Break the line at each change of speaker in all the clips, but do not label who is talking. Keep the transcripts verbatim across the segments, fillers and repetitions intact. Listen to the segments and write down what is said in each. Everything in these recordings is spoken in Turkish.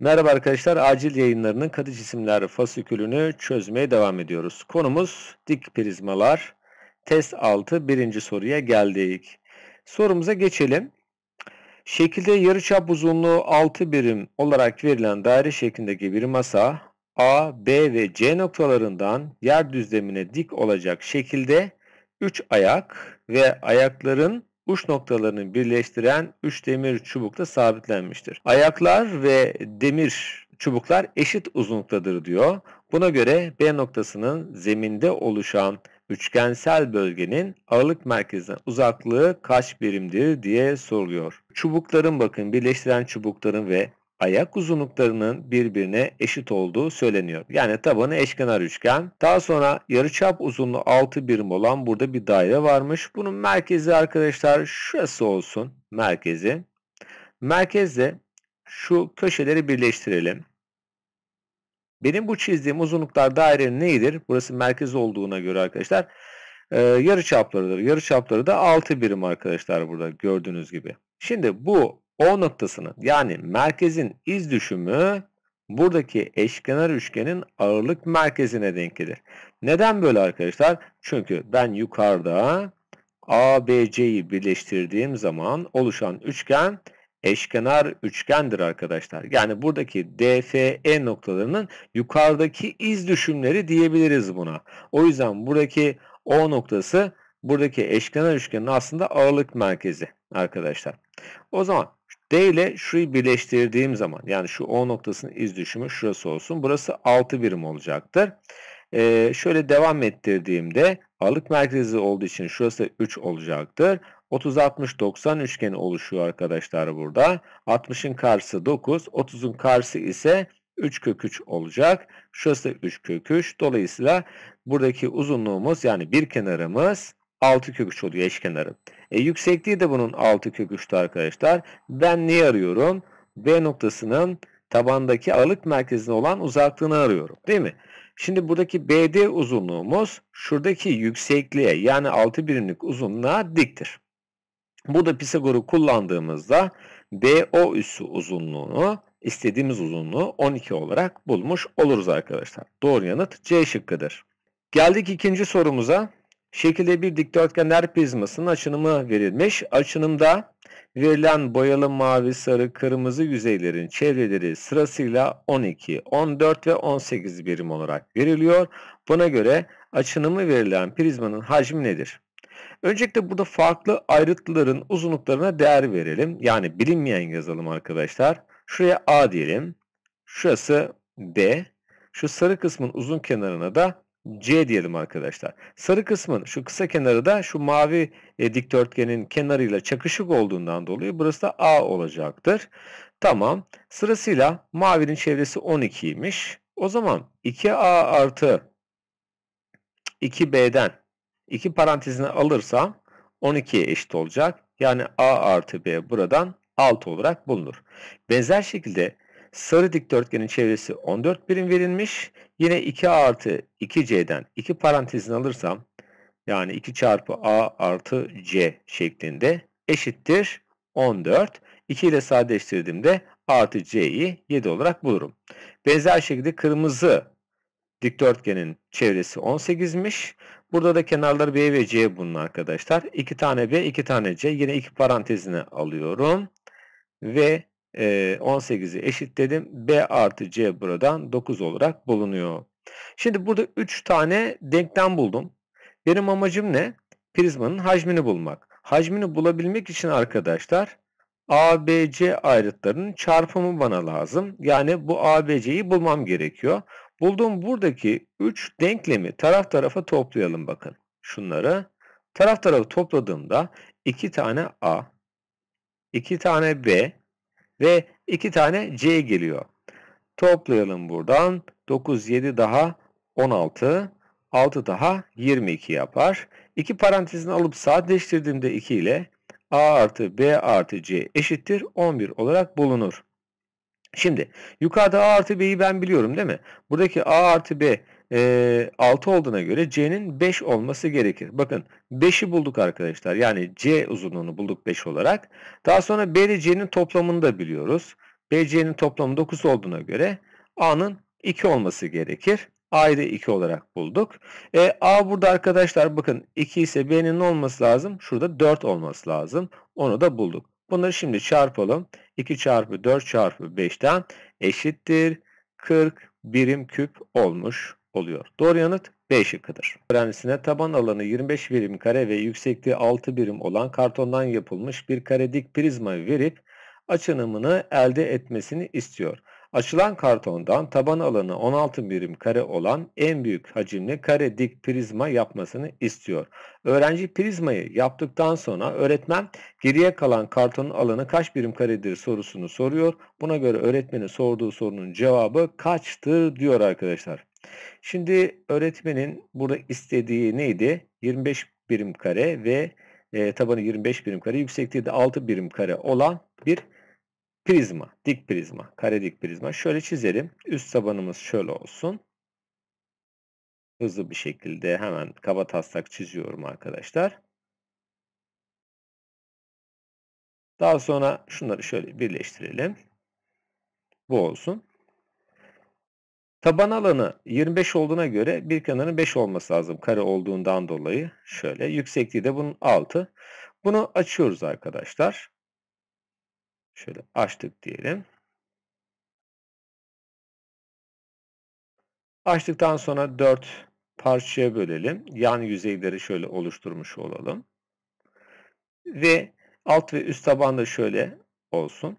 Merhaba arkadaşlar, acil yayınlarının katı cisimler fasikülünü çözmeye devam ediyoruz. Konumuz dik prizmalar. Test altı birinci soruya geldik. Sorumuza geçelim. Şekilde yarıçap uzunluğu altı birim olarak verilen daire şeklindeki bir masa A, B ve C noktalarından yer düzlemine dik olacak şekilde üç ayak ve ayakların uç noktalarını birleştiren üç demir çubukla sabitlenmiştir. Ayaklar ve demir çubuklar eşit uzunluktadır diyor. Buna göre B noktasının zeminde oluşan üçgensel bölgenin ağırlık merkezine uzaklığı kaç birimdir diye soruluyor. Çubukların bakın birleştiren çubukların ve ayak uzunluklarının birbirine eşit olduğu söyleniyor. Yani tabanı eşkenar üçgen. Daha sonra yarıçap uzunluğu altı birim olan burada bir daire varmış. Bunun merkezi arkadaşlar şurası olsun. Merkezi. Merkezle şu köşeleri birleştirelim. Benim bu çizdiğim uzunluklar dairenin neyidir? Burası merkez olduğuna göre arkadaşlar e, yarıçaplarıdır. Yarıçapları da altı birim arkadaşlar burada gördüğünüz gibi. Şimdi bu O noktasının yani merkezin iz düşümü buradaki eşkenar üçgenin ağırlık merkezine denk gelir. Neden böyle arkadaşlar? Çünkü ben yukarıda A B C'yi birleştirdiğim zaman oluşan üçgen eşkenar üçgendir arkadaşlar. Yani buradaki D F E noktalarının yukarıdaki iz düşümleri diyebiliriz buna. O yüzden buradaki O noktası buradaki eşkenar üçgenin aslında ağırlık merkezi arkadaşlar. O zaman D ile şurayı birleştirdiğim zaman yani şu O noktasının iz düşümü şurası olsun. Burası altı birim olacaktır. Ee, şöyle devam ettirdiğimde ağırlık merkezi olduğu için şurası üç olacaktır. otuz altmış doksan üçgeni oluşuyor arkadaşlar burada. altmışın karşısı dokuz, otuzun karşısı ise üç kök üç olacak. Şurası üç kök üç. Dolayısıyla buradaki uzunluğumuz yani bir kenarımız altı kök üç oluyor eşkenarı. E, yüksekliği de bunun altı kök üç'tü arkadaşlar. Ben neyi arıyorum? B noktasının tabandaki ağırlık merkezine olan uzaklığını arıyorum. Değil mi? Şimdi buradaki B D uzunluğumuz şuradaki yüksekliğe yani altı birimlik uzunluğa diktir. Burada Pisagor'u kullandığımızda B O üssü uzunluğunu istediğimiz uzunluğu on iki olarak bulmuş oluruz arkadaşlar. Doğru yanıt C şıkkıdır. Geldik ikinci sorumuza. Şekilde bir dikdörtgenler prizmasının açınımı verilmiş. Açınımda verilen boyalı mavi, sarı, kırmızı yüzeylerin çevreleri sırasıyla on iki, on dört ve on sekiz birim olarak veriliyor. Buna göre açınımı verilen prizmanın hacmi nedir? Öncelikle burada farklı ayrıntıların uzunluklarına değer verelim. Yani bilinmeyen yazalım arkadaşlar. Şuraya A diyelim. Şurası B. Şu sarı kısmın uzun kenarına da C diyelim arkadaşlar. Sarı kısmın şu kısa kenarı da şu mavi e, dikdörtgenin kenarıyla çakışık olduğundan dolayı burası da A olacaktır. Tamam. Sırasıyla mavinin çevresi on ikiymiş. O zaman iki A artı iki B'den iki parantezine alırsam on ikiye eşit olacak. Yani A artı B buradan altı olarak bulunur. Benzer şekilde sarı dikdörtgenin çevresi on dört birim verilmiş. Yine iki A artı iki C'den iki parantezine alırsam yani iki çarpı A artı C şeklinde eşittir on dört. iki ile sadeleştirdiğimde A artı C'yi yedi olarak bulurum. Benzer şekilde kırmızı dikdörtgenin çevresi on sekizmiş. Burada da kenarları B ve C bunun arkadaşlar. iki tane B, iki tane C. Yine iki parantezine alıyorum. Ve e, on sekizi eşitledim. B artı C buradan dokuz olarak bulunuyor. Şimdi burada üç tane denklem buldum. Benim amacım ne? Prizmanın hacmini bulmak. Hacmini bulabilmek için arkadaşlar A B C ayrıtlarının çarpımı bana lazım. Yani bu A B C'yi bulmam gerekiyor. Bulduğum buradaki üç denklemi taraf tarafa toplayalım bakın. Şunları. Taraf tarafa topladığımda iki tane A, iki tane B ve iki tane C geliyor. Toplayalım buradan. dokuz, yedi daha on altı, altı daha yirmi iki yapar. iki parantezini alıp sadeleştirdiğimde iki ile A artı B artı C eşittir on bir olarak bulunur. Şimdi yukarıda A artı B'yi ben biliyorum değil mi? Buradaki A artı B e, altı olduğuna göre C'nin beş olması gerekir. Bakın beşi bulduk arkadaşlar. Yani C uzunluğunu bulduk beş olarak. Daha sonra B ile C'nin toplamını da biliyoruz. B C'nin toplamı dokuz olduğuna göre A'nın iki olması gerekir. A'yı da iki olarak bulduk. E, A burada arkadaşlar bakın iki ise B'nin ne olması lazım? Şurada dört olması lazım. Onu da bulduk. Bunları şimdi çarpalım. iki çarpı dört çarpı beşten eşittir kırk birim küp olmuş oluyor. Doğru yanıt B şıkkıdır. Öğrencisine taban alanı yirmi beş birim kare ve yüksekliği altı birim olan kartondan yapılmış bir kare dik prizma verip açınımını elde etmesini istiyor. Açılan kartondan taban alanı on altı birim kare olan en büyük hacimli kare dik prizma yapmasını istiyor. Öğrenci prizmayı yaptıktan sonra öğretmen geriye kalan kartonun alanı kaç birim karedir sorusunu soruyor. Buna göre öğretmenin sorduğu sorunun cevabı kaçtır diyor arkadaşlar. Şimdi öğretmenin burada istediği neydi? yirmi beş birim kare ve e, tabanı yirmi beş birim kare, yüksekliği de altı birim kare olan bir prizma, dik prizma, kare dik prizma. Şöyle çizelim. Üst tabanımız şöyle olsun. Hızlı bir şekilde hemen kabataslak çiziyorum arkadaşlar. Daha sonra şunları şöyle birleştirelim. Bu olsun. Taban alanı yirmi beş olduğuna göre bir kenarın beş olması lazım. Kare olduğundan dolayı. Şöyle. Yüksekliği de bunun altı. Bunu açıyoruz arkadaşlar. Şöyle açtık diyelim. Açtıktan sonra dört parçaya bölelim. Yan yüzeyleri şöyle oluşturmuş olalım. Ve alt ve üst taban da şöyle olsun.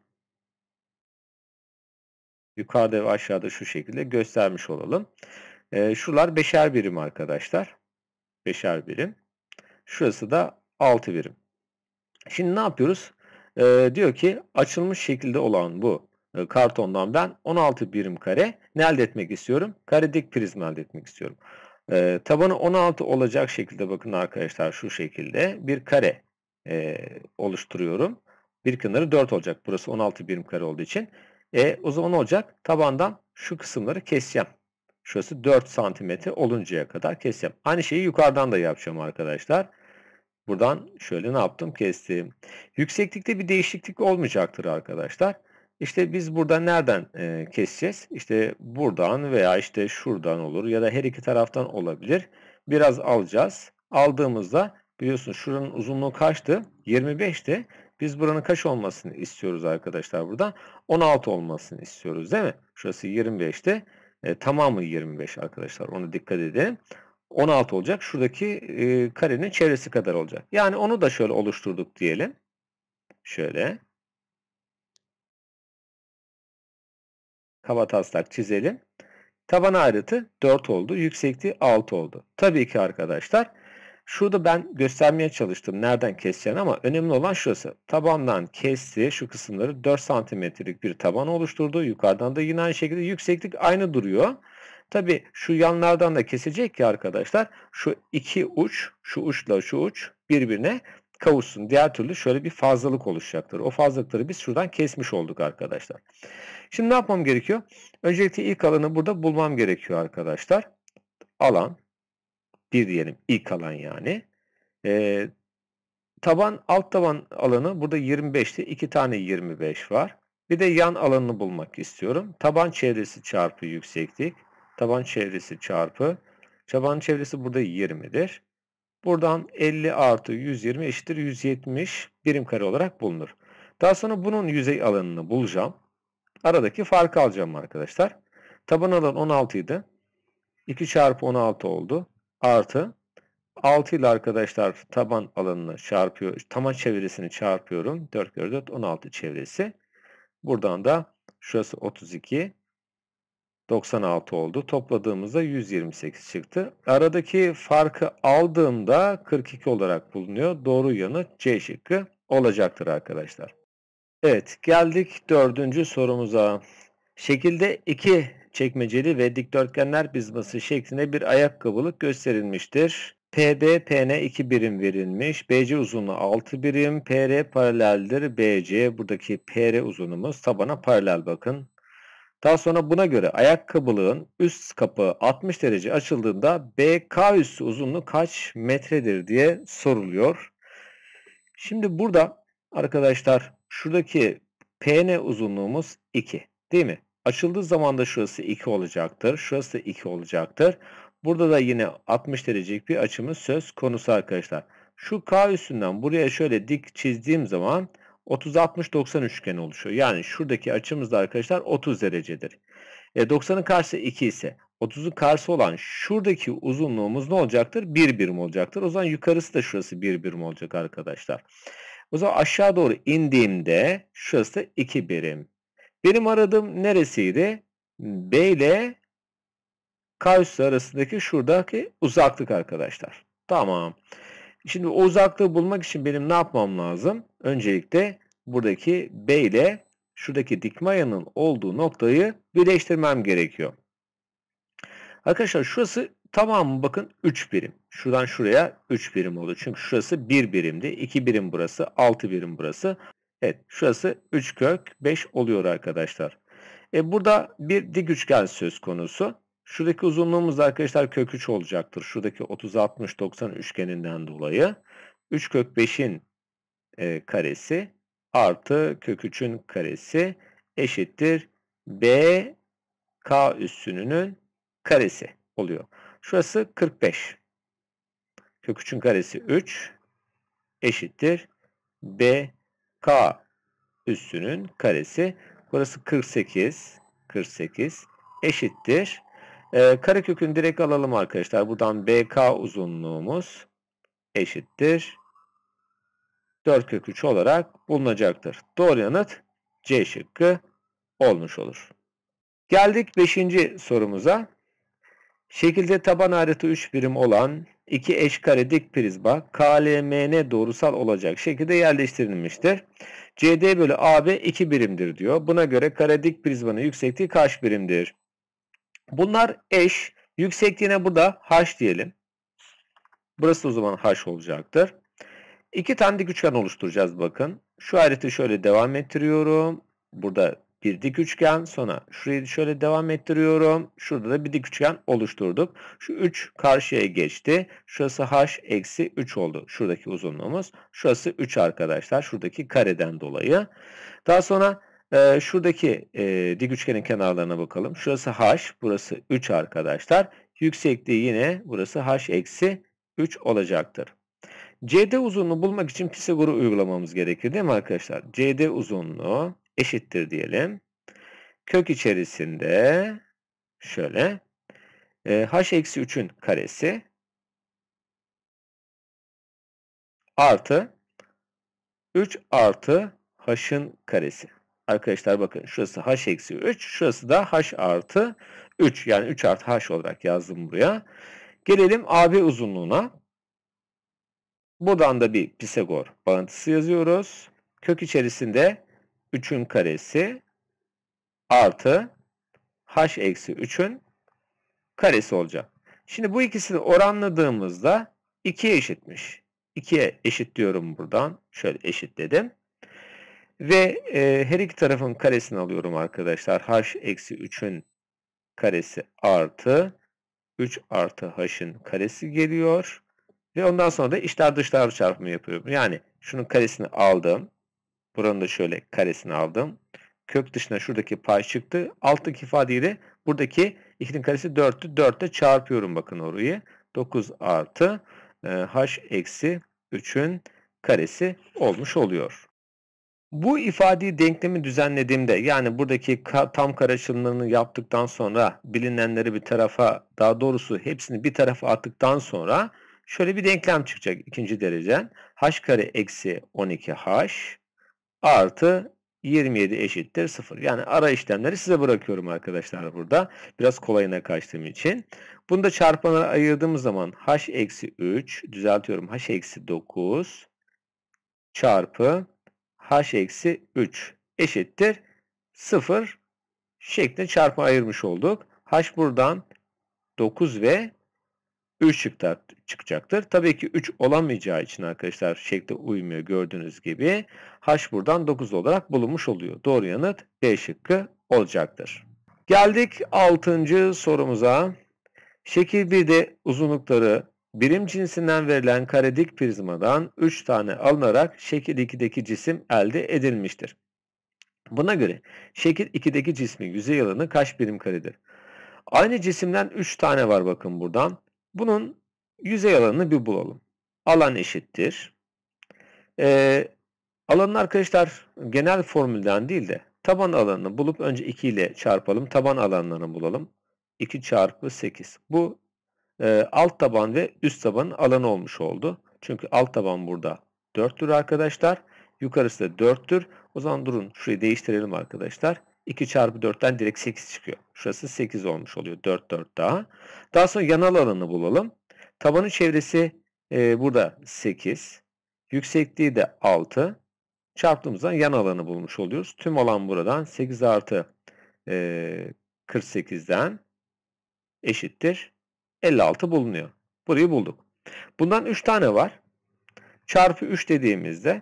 Yukarıda ve aşağıda şu şekilde göstermiş olalım. E, şuralar beşer birim arkadaşlar. Beşer birim. Şurası da altı birim. Şimdi ne yapıyoruz? E, diyor ki açılmış şekilde olan bu e, kartondan ben on altı birim kare ne elde etmek istiyorum? Kare dik prizma elde etmek istiyorum. E, tabanı on altı olacak şekilde bakın arkadaşlar şu şekilde bir kare e, oluşturuyorum. Bir kenarı dört olacak. Burası on altı birim kare olduğu için. E, o zaman ne olacak? Tabandan şu kısımları keseceğim. Şurası dört santimetre oluncaya kadar keseceğim. Aynı şeyi yukarıdan da yapacağım arkadaşlar. Buradan şöyle ne yaptım? Kestim. Yükseklikte bir değişiklik olmayacaktır arkadaşlar. İşte biz burada nereden e, keseceğiz? İşte buradan veya işte şuradan olur ya da her iki taraftan olabilir. Biraz alacağız. Aldığımızda biliyorsunuz şuranın uzunluğu kaçtı? yirmi beşti. Biz buranın kaç olmasını istiyoruz arkadaşlar buradan? on altı olmasını istiyoruz değil mi? Şurası yirmi beşti. E, tamamı yirmi beş arkadaşlar. Onu dikkat edelim. on altı olacak. Şuradaki e, karenin çevresi kadar olacak. Yani onu da şöyle oluşturduk diyelim. Şöyle. Kabataslak çizelim. Taban ayrıtı dört oldu. Yüksekliği altı oldu. Tabii ki arkadaşlar. Şurada ben göstermeye çalıştım. Nereden keseceğini ama önemli olan şurası. Tabandan kesti. Şu kısımları dört santimetrelik bir taban oluşturdu. Yukarıdan da yine aynı şekilde yükseklik aynı duruyor. Tabii şu yanlardan da kesecek ki arkadaşlar şu iki uç, şu uçla şu uç birbirine kavuşsun. Diğer türlü şöyle bir fazlalık oluşacaktır. O fazlalıkları biz şuradan kesmiş olduk arkadaşlar. Şimdi ne yapmam gerekiyor? Öncelikle ilk alanı burada bulmam gerekiyor arkadaşlar. Alan bir diyelim ilk alan yani. Ee, taban alt taban alanı burada yirmi beşti. iki tane yirmi beş var. Bir de yan alanını bulmak istiyorum. Taban çevresi çarpı yükseklik. Taban çevresi çarpı. Taban çevresi burada yirmidir. Buradan elli artı yüz yirmi eşittir yüz yetmiş birim kare olarak bulunur. Daha sonra bunun yüzey alanını bulacağım. Aradaki farkı alacağım arkadaşlar. Taban alan on altı idi. iki çarpı on altı oldu. Artı altı ile arkadaşlar taban alanını çarpıyor. Taban çevresini çarpıyorum. dört kere dört on altı çevresi. Buradan da şurası otuz iki. doksan altı oldu. Topladığımızda yüz yirmi sekiz çıktı. Aradaki farkı aldığımda kırk iki olarak bulunuyor. Doğru yanıt C şıkkı olacaktır arkadaşlar. Evet, geldik dördüncü sorumuza. Şekilde iki çekmeceli ve dikdörtgenler prizması şeklinde bir ayakkabılık gösterilmiştir. P B, P N iki birim verilmiş. B C uzunluğu altı birim. P R paraleldir. B C buradaki P R uzunluğumuz tabana paralel bakın. Daha sonra buna göre ayakkabılığın üst kapağı altmış derece açıldığında B K üssü uzunluğu kaç metredir diye soruluyor. Şimdi burada arkadaşlar şuradaki P N uzunluğumuz iki, değil mi? Açıldığı zaman da şurası iki olacaktır. Şurası da iki olacaktır. Burada da yine altmış derecelik bir açımız söz konusu arkadaşlar. Şu K üstünden buraya şöyle dik çizdiğim zaman otuz altmış doksan üçgeni oluşuyor. Yani şuradaki açımız da arkadaşlar otuz derecedir. E, doksanın karşısı iki ise otuzun karşısı olan şuradaki uzunluğumuz ne olacaktır? bir birim olacaktır. O zaman yukarısı da şurası bir birim olacak arkadaşlar. O zaman aşağı doğru indiğimde şurası da iki birim. Benim aradığım neresiydi? B ile K üssü arasındaki şuradaki uzaklık arkadaşlar. Tamam. Şimdi o uzaklığı bulmak için benim ne yapmam lazım? Öncelikle buradaki B ile şuradaki dikme ayağının olduğu noktayı birleştirmem gerekiyor. Arkadaşlar şurası tamamı bakın üç birim. Şuradan şuraya üç birim oldu. Çünkü şurası bir birimdi. iki birim burası. altı birim burası. Evet, şurası üç kök beş oluyor arkadaşlar. E burada bir dik üçgen söz konusu. Şuradaki uzunluğumuz arkadaşlar kök üç olacaktır. Şuradaki otuz altmış doksan üçgeninden dolayı. üç kök beşin e, karesi artı kök üçün karesi eşittir B K üssünün karesi oluyor. Şurası kırk beş. Kök üçün karesi üç eşittir B K üssünün karesi. Burası kırk sekiz. kırk sekiz eşittir. Ee, karekökünü direkt alalım arkadaşlar. Buradan B K uzunluğumuz eşittir dört kök üç olarak bulunacaktır. Doğru yanıt C şıkkı olmuş olur. Geldik beşinci sorumuza. Şekilde taban ayrıtı üç birim olan iki eşkare dik prizma K L M N doğrusal olacak şekilde yerleştirilmiştir. C D bölü A B iki birimdir diyor. Buna göre kare dik prizmanın yüksekliği kaç birimdir? Bunlar eş. Yüksekliğine burada H diyelim. Burası o zaman H olacaktır. İki tane dik üçgen oluşturacağız bakın. Şu ayrıtı şöyle devam ettiriyorum. Burada bir dik üçgen, sonra şurayı şöyle devam ettiriyorum. Şurada da bir dik üçgen oluşturduk. Şu üç karşıya geçti. Şurası H eksi üç oldu. Şuradaki uzunluğumuz. Şurası üç arkadaşlar. Şuradaki kareden dolayı. Daha sonra e, şuradaki e, dik üçgenin kenarlarına bakalım. Şurası H, burası üç arkadaşlar. Yüksekliği yine burası H eksi üç olacaktır. C D uzunluğu bulmak için Pisagor'u uygulamamız gerekir değil mi arkadaşlar? C D uzunluğu eşittir diyelim. Kök içerisinde şöyle e, H eksi üçün karesi artı üç artı H'ın karesi. Arkadaşlar bakın şurası H eksi üç, şurası da H artı üç. Yani üç artı H olarak yazdım buraya. Gelelim A B uzunluğuna. Buradan da bir Pisagor bağıntısı yazıyoruz. Kök içerisinde üçün karesi artı H eksi üçün karesi olacak. Şimdi bu ikisini oranladığımızda ikiye eşitmiş. ikiye eşit diyorum buradan. Şöyle eşitledim. Ve e, her iki tarafın karesini alıyorum arkadaşlar. H eksi üçün karesi artı üç artı H'ın karesi geliyor. Ve ondan sonra da içler dışlar çarpımı yapıyorum. Yani şunun karesini aldım. Buranın da şöyle karesini aldım. Kök dışına şuradaki pay çıktı. Alttaki ifadeyle buradaki ikinin karesi dörttü. dörtte çarpıyorum bakın orayı. dokuz artı e, H eksi üçün karesi olmuş oluyor. Bu ifadeyi denklemi düzenlediğimde, yani buradaki ka tam kare açılımlarını yaptıktan sonra bilinenleri bir tarafa, daha doğrusu hepsini bir tarafa attıktan sonra şöyle bir denklem çıkacak ikinci derecen. H kare eksi on iki H artı yirmi yedi eşittir sıfır. Yani ara işlemleri size bırakıyorum arkadaşlar burada. Biraz kolayına kaçtığım için. Bunu da çarpanlara ayırdığımız zaman H eksi üç, düzeltiyorum, H eksi dokuz çarpı H eksi üç eşittir sıfır şeklinde çarpma ayırmış olduk. H buradan dokuz ve üç çıkacaktır. Tabii ki üç olamayacağı için arkadaşlar şekle uymuyor gördüğünüz gibi. H buradan dokuz olarak bulunmuş oluyor. Doğru yanıt B şıkkı olacaktır. Geldik altıncı sorumuza. Şekil birde uzunlukları birim cinsinden verilen kare dik prizmadan üç tane alınarak şekil ikideki cisim elde edilmiştir. Buna göre şekil ikideki cismin yüzey alanı kaç birim karedir? Aynı cisimden üç tane var bakın buradan. Bunun yüzey alanını bir bulalım. Alan eşittir. Ee, alanın arkadaşlar genel formülden değil de taban alanını bulup önce iki ile çarpalım. Taban alanlarını bulalım. iki çarpı sekiz. Bu e, alt taban ve üst tabanın alanı olmuş oldu. Çünkü alt taban burada dörttür arkadaşlar. Yukarısı da dörttür. O zaman durun şurayı değiştirelim arkadaşlar. iki çarpı dörtten direkt sekiz çıkıyor. Şurası sekiz olmuş oluyor. dört, dört daha. Daha sonra yanal alanı bulalım. Tabanın çevresi e, burada sekiz. Yüksekliği de altı. Çarptığımızda yan alanı bulmuş oluyoruz. Tüm alan buradan sekiz artı e, kırk sekizden eşittir elli altı bulunuyor. Burayı bulduk. Bundan üç tane var. Çarpı üç dediğimizde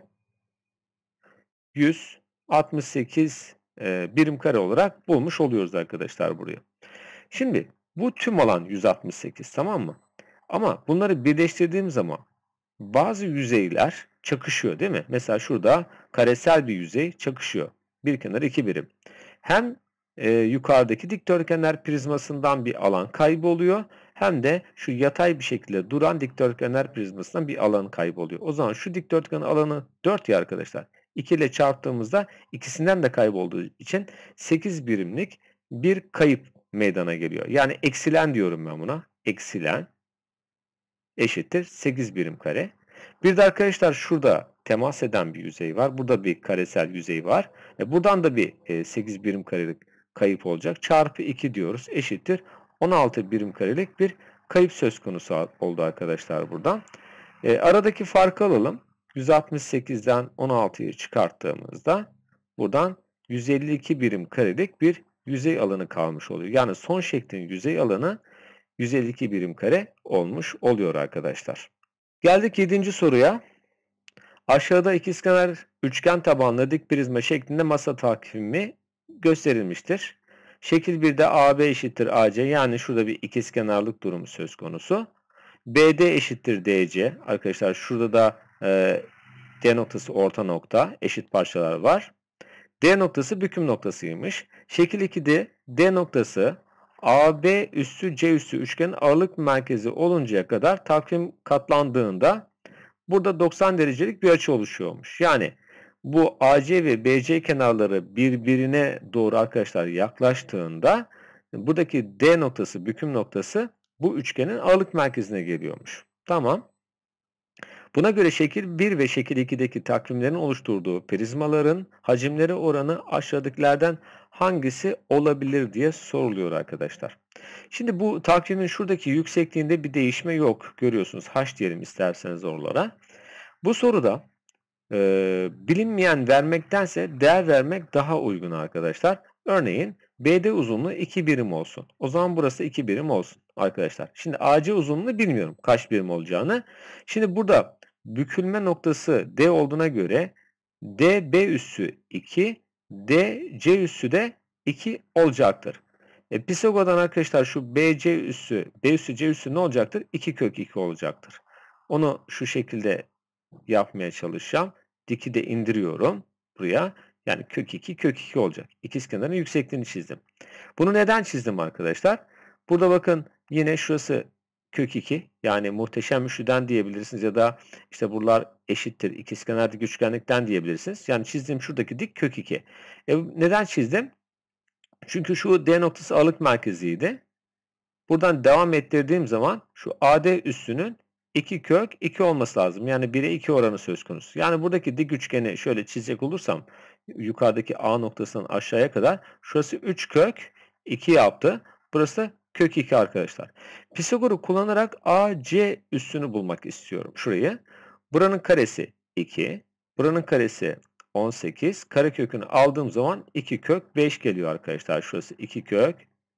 yüz altmış sekiz e, birim kare olarak bulmuş oluyoruz arkadaşlar burayı. Şimdi bu tüm alan yüz altmış sekiz, tamam mı? Ama bunları birleştirdiğim zaman bazı yüzeyler çakışıyor değil mi? Mesela şurada karesel bir yüzey çakışıyor. Bir kenar iki birim. Hem e, yukarıdaki dikdörtgenler prizmasından bir alan kayboluyor. Hem de şu yatay bir şekilde duran dikdörtgenler prizmasından bir alan kayboluyor. O zaman şu dikdörtgenin alanı dört ya arkadaşlar. iki ile çarptığımızda ikisinden de kaybolduğu için sekiz birimlik bir kayıp meydana geliyor. Yani eksilen diyorum ben buna. Eksilen eşittir sekiz birim kare. Bir de arkadaşlar şurada temas eden bir yüzey var. Burada bir karesel yüzey var. E buradan da bir e, sekiz birim karelik kayıp olacak. Çarpı iki diyoruz. Eşittir on altı birim karelik bir kayıp söz konusu oldu arkadaşlar buradan. E, aradaki farkı alalım. yüz altmış sekizden on altıyı çıkarttığımızda buradan yüz elli iki birim karelik bir yüzey alanı kalmış oluyor. Yani son şeklin yüzey alanı yüz elli iki birim kare olmuş oluyor arkadaşlar. Geldik yedinci soruya. Aşağıda ikizkenar üçgen tabanlı dik prizma şeklinde masa takvimi gösterilmiştir. Şekil birde A B eşittir A C, yani şurada bir ikizkenarlık durumu söz konusu. B D eşittir D C. Arkadaşlar şurada da e, D noktası orta nokta, eşit parçalar var. D noktası büküm noktasıymış. Şekil ikide D noktası A B üssü C üssü üçgenin ağırlık merkezi oluncaya kadar takvim katlandığında burada doksan derecelik bir açı oluşuyormuş. Yani bu A C ve B C kenarları birbirine doğru arkadaşlar yaklaştığında buradaki D noktası, büküm noktası bu üçgenin ağırlık merkezine geliyormuş. Tamam. Buna göre şekil bir ve şekil ikideki takvimlerin oluşturduğu prizmaların hacimleri oranı aşağıdakilerden hangisi olabilir diye soruluyor arkadaşlar. Şimdi bu takvimin şuradaki yüksekliğinde bir değişme yok. Görüyorsunuz. H diyelim isterseniz oralara. Bu soruda e, bilinmeyen vermektense değer vermek daha uygun arkadaşlar. Örneğin B D uzunluğu iki birim olsun. O zaman burası iki birim olsun arkadaşlar. Şimdi A C uzunluğunu bilmiyorum kaç birim olacağını. Şimdi burada bükülme noktası D olduğuna göre D B üssü iki, D C üssü de iki olacaktır. E, Pisagor'dan arkadaşlar şu B C üssü, B üssü C üssü ne olacaktır? iki kök iki olacaktır. Onu şu şekilde yapmaya çalışacağım. Diki de indiriyorum buraya. Yani kök iki, kök iki olacak. İkizkenarın yüksekliğini çizdim. Bunu neden çizdim arkadaşlar? Burada bakın yine şurası kök iki. Yani muhteşem üçlüden diyebilirsiniz ya da işte buralar eşittir ikizkenar dik üçgenlikten diyebilirsiniz. Yani çizdiğim şuradaki dik kök iki. E, neden çizdim? Çünkü şu D noktası ağırlık merkeziydi. Buradan devam ettirdiğim zaman şu A D üssünün iki kök iki olması lazım. Yani bire iki oranı söz konusu. Yani buradaki dik üçgeni şöyle çizecek olursam yukarıdaki A noktasından aşağıya kadar şurası üç kök iki yaptı. Burası kök iki arkadaşlar. Pisagor'u kullanarak A C üssünü bulmak istiyorum. Şurayı. Buranın karesi iki. Buranın karesi on sekiz. Karekökünü aldığım zaman iki kök beş geliyor arkadaşlar. Şurası iki kök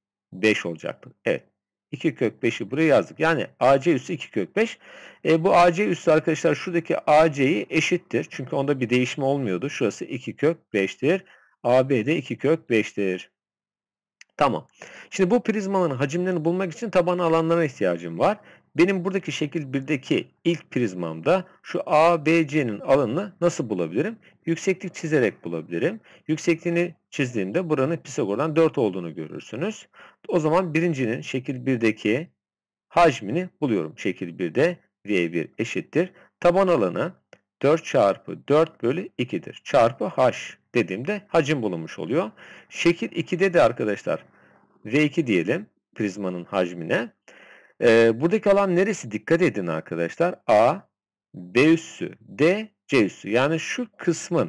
beş olacaktır. Evet. iki kök beşi buraya yazdık. Yani A C üssü iki kök beş. E, bu A C üssü arkadaşlar şuradaki A C'yi eşittir. Çünkü onda bir değişme olmuyordu. Şurası iki kök beştir. A B de iki kök beştir. Tamam. Şimdi bu prizmanın hacimlerini bulmak için taban alanlarına ihtiyacım var. Benim buradaki şekil birdeki ilk prizmamda şu A B C'nin alanını nasıl bulabilirim? Yükseklik çizerek bulabilirim. Yüksekliğini çizdiğimde buranın Pisagor'dan dört olduğunu görürsünüz. O zaman birincinin şekil birdeki hacmini buluyorum. Şekil birde V bir eşittir. Taban alanı dört çarpı dört bölü iki'dir. Çarpı H dediğimde hacim bulunmuş oluyor. Şekil iki'de de arkadaşlar V iki diyelim prizmanın hacmine. Ee, buradaki alan neresi? Dikkat edin arkadaşlar. A, B üssü, D, C üssü. Yani şu kısmın,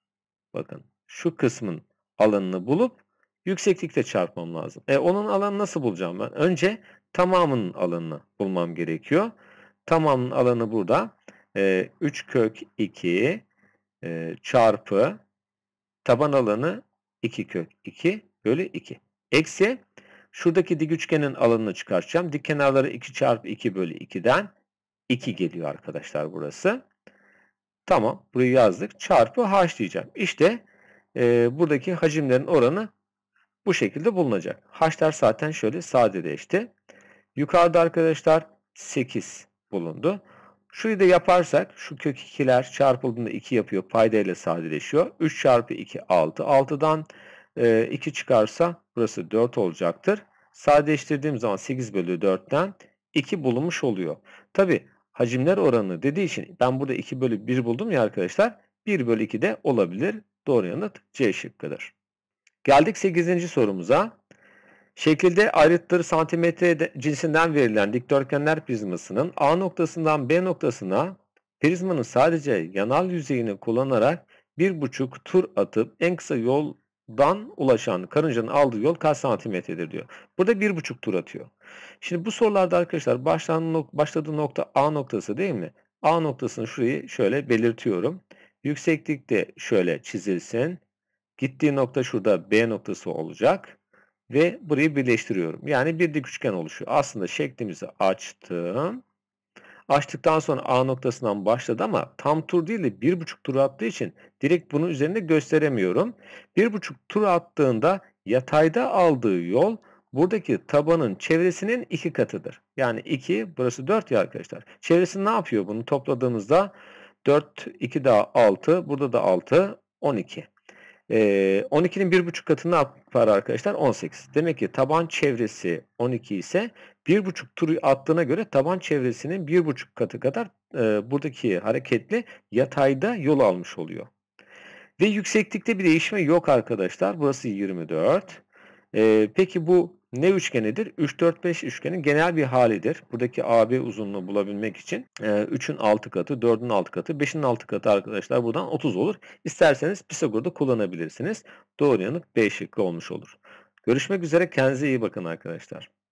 bakın şu kısmın alanını bulup yükseklikle çarpmam lazım. E, onun alanını nasıl bulacağım ben? Önce tamamının alanını bulmam gerekiyor. Tamamının alanı burada. E, üç kök iki e, çarpı taban alanı iki kök iki bölü iki. Eksi şuradaki dik üçgenin alanını çıkartacağım. Dik kenarları iki çarpı iki bölü iki'den iki geliyor arkadaşlar burası. Tamam, burayı yazdık. Çarpı H diyeceğim. İşte e, buradaki hacimlerin oranı bu şekilde bulunacak. H'lar zaten şöyle sadeleşti. Yukarıda arkadaşlar sekiz bulundu. Şurayı da yaparsak şu kök iki'ler çarpıldığında iki yapıyor. Paydayla sadeleşiyor. üç çarpı iki altı. altı'dan e, iki çıkarsa burası dört olacaktır. Sadeleştirdiğim zaman sekiz bölü dört'ten iki bulunmuş oluyor. Tabi hacimler oranı dediği için ben burada iki bölü bir buldum ya arkadaşlar. bir bölü iki de olabilir. Doğru yanıt C şıkkıdır. Geldik sekizinci sorumuza. Şekilde ayrıtları santimetre cinsinden verilen dikdörtgenler prizmasının A noktasından B noktasına prizmanın sadece yanal yüzeyini kullanarak bir buçuk tur atıp en kısa yoldan ulaşan karıncanın aldığı yol kaç santimetredir diyor. Burada bir buçuk tur atıyor. Şimdi bu sorularda arkadaşlar başladığı nokta A noktası değil mi? A noktasını şurayı şöyle belirtiyorum. Yükseklik de şöyle çizilsin. Gittiği nokta şurada B noktası olacak. Ve burayı birleştiriyorum. Yani bir dik üçgen oluşuyor. Aslında şeklimizi açtım. Açtıktan sonra A noktasından başladı ama tam tur değil de bir buçuk tur attığı için direkt bunun üzerinde gösteremiyorum. bir buçuk tur attığında yatayda aldığı yol buradaki tabanın çevresinin iki katıdır. Yani iki, burası dört ya arkadaşlar. Çevresi ne yapıyor? Bunu topladığımızda dört, iki daha altı, burada da altı, on iki. Ee, on iki'nin bir buçuk katı ne yapar arkadaşlar? on sekiz. Demek ki taban çevresi on iki ise bir buçuk turu attığına göre taban çevresinin bir buçuk katı kadar e, buradaki hareketli yatayda yol almış oluyor. Ve yükseklikte bir değişme yok arkadaşlar. Burası yirmi dört. Ee, peki bu ne üçgenidir? üç, dört, beş üçgenin genel bir halidir. Buradaki A B uzunluğu bulabilmek için e, üçün altı katı, dördün altı katı, beşin altı katı arkadaşlar buradan otuz olur. İsterseniz Pisagor'da kullanabilirsiniz. Doğru yanıt B şıkkı olmuş olur. Görüşmek üzere. Kendinize iyi bakın arkadaşlar.